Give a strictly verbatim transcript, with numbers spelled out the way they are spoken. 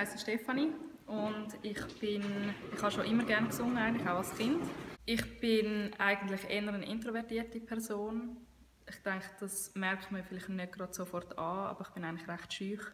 heiße Stefanie und ich bin, ich habe schon immer gerne gesungen, eigentlich auch als Kind. Ich bin eigentlich eher eine introvertierte Person. Ich denke, das merkt man vielleicht nicht gerade sofort an, aber ich bin eigentlich recht schüch.